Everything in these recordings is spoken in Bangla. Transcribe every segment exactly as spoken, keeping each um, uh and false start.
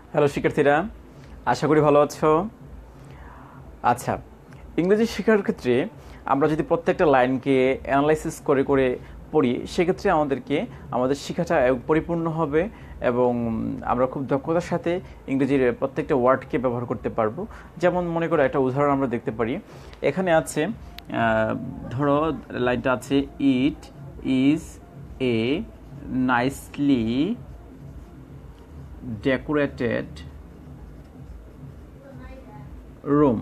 হ্যালো শিক্ষার্থীরা, আশা করি ভালো আছো। আচ্ছা, ইংরেজি শেখার ক্ষেত্রে আমরা যদি প্রত্যেকটা লাইনকে অ্যানালাইসিস করে করে পড়ি, সেক্ষেত্রে আমাদেরকে আমাদের শেখাটা পরিপূর্ণ হবে এবং আমরা খুব দক্ষতার সাথে ইংরেজির প্রত্যেকটা ওয়ার্ডকে ব্যবহার করতে পারবো। যেমন মনে করো একটা উদাহরণ আমরা দেখতে পারি। এখানে আছে, ধরো লাইনটা আছে, it is a nicely decorated room.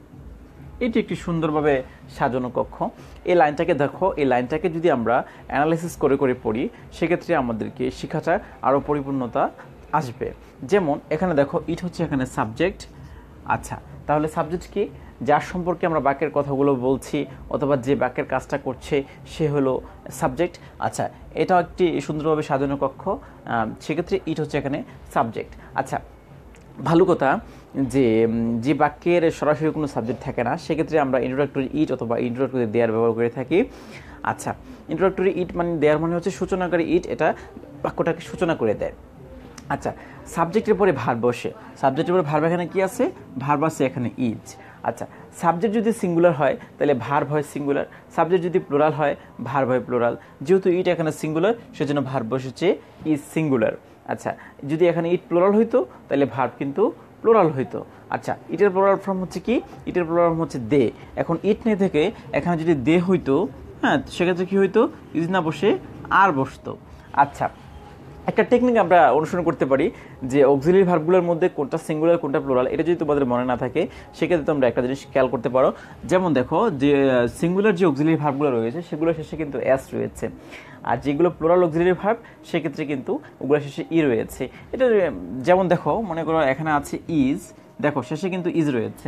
এটি একটি সুন্দরভাবে সাজানো কক্ষ। এই লাইনটাকে দেখো, এই লাইনটাকে যদি আমরা অ্যানালাইসিস করে করে পড়ি, সেক্ষেত্রে আমাদেরকে শেখাটা আরও পরিপূর্ণতা আসবে। যেমন এখানে দেখো, ইট হচ্ছে এখানে সাবজেক্ট। আচ্ছা, তাহলে সাবজেক্ট কি? যার সম্পর্কে আমরা বাক্যের কথাগুলো বলছি অথবা যে বাক্যের কাজটা করছে সে হলো সাবজেক্ট। আচ্ছা, এটাও একটি সুন্দরভাবে সাজানো কক্ষ, সেক্ষেত্রে ইট হচ্ছে এখানে সাবজেক্ট। আচ্ছা, ভালো কথা যে যে বাক্যের সরাসরি কোনো সাবজেক্ট থাকে না, সেক্ষেত্রে আমরা ইন্ট্রোডাক্টরি ইট অথবা ইন্ট্রোডাক্টরি দেয়ার ব্যবহার করে থাকি। আচ্ছা, ইন্ট্রোডাক্টরি ইট মানে দেয়ার মানে হচ্ছে সূচনাকারী ইট, এটা বাক্যটাকে সূচনা করে দেয়। আচ্ছা, সাবজেক্টের পরে ভার্ব বসে, সাবজেক্টের পরে ভার্ব এখানে কি আছে? ভার্ব আছে এখানে ইজ। আচ্ছা, সাবজেক্ট যদি সিঙ্গুলার হয় তাহলে ভার্ব হয় সিঙ্গুলার, সাবজেক্ট যদি প্লুরাল হয় ভার্ব হয় প্লুরাল। যেহেতু ইট এখানে সিঙ্গুলার, সেজন্য ভার্ব বসেছে ইজ সিঙ্গুলার। আচ্ছা, যদি এখানে ইট প্লুরাল হইতো তাহলে ভার্ব কিন্তু প্লুরাল হইতো। আচ্ছা, ইটের প্লুরাল ফর্ম হচ্ছে কি? ইটের প্লুরাল ফর্ম হচ্ছে দে। এখন ইট নেই থেকে এখানে যদি দে হইতো, হ্যাঁ, সেক্ষেত্রে কি হইতো? ইজ না বসে আর বসতো। আচ্ছা, একটা টেকনিক আমরা অনুসরণ করতে পারি যে অক্সিলারি ভার্বগুলোর মধ্যে কোনটা সিঙ্গুলার কোনটা প্লুরাল, এটা যদি তোমাদের মনে না থাকে সেক্ষেত্রে তোমরা একটা জিনিস খেয়াল করতে পারো। যেমন দেখো, যে সিঙ্গুলার যে অক্সিলারি ভার্বগুলো রয়েছে সেগুলো শেষে কিন্তু এস রয়েছে, আর যেগুলো প্লুরাল অক্সিলারি ভার্ব সেক্ষেত্রে কিন্তু ওগুলো শেষে ই রয়েছে। এটা যেমন দেখো, মনে করো এখানে আছে ইজ, দেখো শেষে কিন্তু ইজ রয়েছে।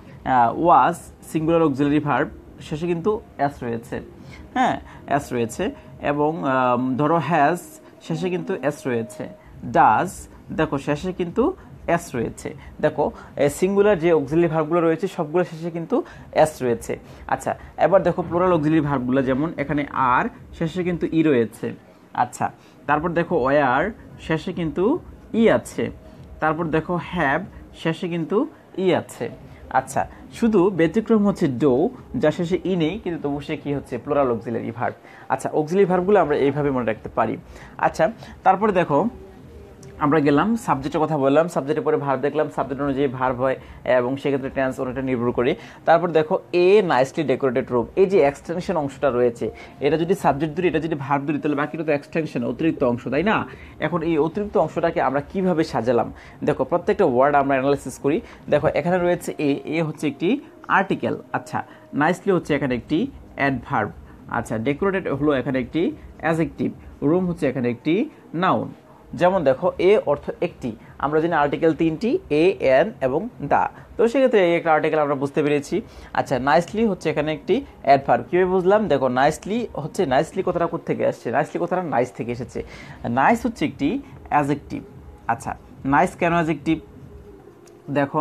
ওয়াজ সিঙ্গুলার অক্সিলারি ভার্ব, শেষে কিন্তু এস রয়েছে, হ্যাঁ, এস রয়েছে। এবং ধরো হ্যাজ, শেষে কিন্তু এস রয়েছে। ডাজ, দেখো শেষে কিন্তু এস রয়েছে। দেখো সিঙ্গুলার যে অক্সিলারি ভার্বগুলো রয়েছে সবগুলো শেষে কিন্তু এস রয়েছে। আচ্ছা, এবার দেখো প্লুরাল অক্সিলারি ভার্বগুলো, যেমন এখানে আর, শেষে কিন্তু ই রয়েছে। আচ্ছা, তারপর দেখো ওয়ার, শেষে কিন্তু ই আছে। তারপর দেখো হ্যাভ, শেষে কিন্তু ই আছে। আচ্ছা, শুধু ব্যতিক্রম হচ্ছে ডো, যা শেষে ই নেই কিন্তু তবু সে কি হচ্ছে? Plural auxiliary verb. আচ্ছা, অক্সিলারি ভার্বগুলো আমরা এইভাবে মনে রাখতে পারি। আচ্ছা, তারপরে দেখো আমরা গেলাম সাবজেক্টের কথা বললাম, সাবজেক্টের পরে ভার্ব দেখলাম, সাবজেক্ট অনুযায়ী ভার্ব হয় এবং সেক্ষেত্রে টেন্স অনেকটা নির্ভর করে। তারপর দেখো এ নাইসলি ডেকোরেটেড রুম, এই যে এক্সটেনশন অংশটা রয়েছে, এটা যদি সাবজেক্ট ধরি, এটা যদি ভার্ব ধরি, তাহলে বাকিটা তো এক্সটেনশন, অতিরিক্ত অংশ, তাই না? এখন এই অতিরিক্ত অংশটাকে আমরা কিভাবে সাজালাম? দেখো, প্রত্যেকটা ওয়ার্ড আমরা অ্যানালাইসিস করি। দেখো এখানে রয়েছে এ, এ হচ্ছে একটি আর্টিকেল। আচ্ছা, নাইসলি হচ্ছে এখানে একটি অ্যাডভার্ব। আচ্ছা, ডেকোরেটেড হলো এখানে একটি অ্যাডজেক্টিভ, রুম হচ্ছে এখানে একটি নাউন। যেমন দেখো, এ অর্থ একটি, আমরা জানি আর্টিকেল তিনটি, এ, এন এবং দা, তো সেক্ষেত্রে এই একটা আর্টিকেল আমরা বুঝতে পেরেছি। আচ্ছা, নাইসলি হচ্ছে এখানে একটি অ্যাডভার্ব। কীভাবে বুঝলাম? দেখো, নাইসলি হচ্ছে, নাইসলি কথাটা কোথা থেকে আসছে? নাইসলি কথাটা নাইস থেকে এসেছে। নাইস হচ্ছে একটি অ্যাডজেক্টিভ। আচ্ছা, নাইস কেন অ্যাডজেক্টিভ? দেখো,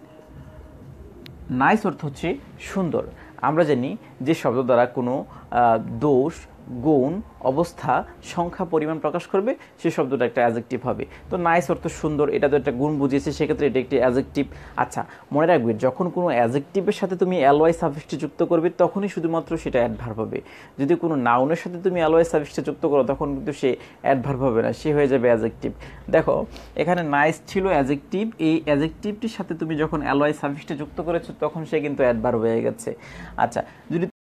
নাইস অর্থ হচ্ছে সুন্দর। আমরা জানি যে শব্দ দ্বারা কোনো দোষ, গুণ, অবস্থা, সংখ্যা, পরিমাণ প্রকাশ করবে সে শব্দটা একটা অ্যাডজেক্টিভ হবে। তো নাইস অর্থ সুন্দর, এটা তো একটা গুণ বুঝিয়েছে, সেক্ষেত্রে এটা একটি অ্যাডজেক্টিভ। আচ্ছা, মনে রাখবে, যখন কোনো অ্যাডজেক্টিভের সাথে তুমি অ্যালওয়াই সাফিক্সটি যুক্ত করবে তখনই শুধুমাত্র সেটা অ্যাডভার্ব হবে। যদি কোনো নাউনের সাথে তুমি অ্যালওয়াই সাফিক্সটি যুক্ত করো তখন কিন্তু সে অ্যাডভার্ব হবে না, সে হয়ে যাবে অ্যাডজেক্টিভ। দেখো, এখানে নাইস ছিল অ্যাডজেক্টিভ, এই অ্যাডজেক্টিভটির সাথে তুমি যখন অ্যালওয়াই সাফিক্সটি যুক্ত করেছো তখন সে কিন্তু অ্যাডভার্ব হয়ে গেছে। আচ্ছা, যদি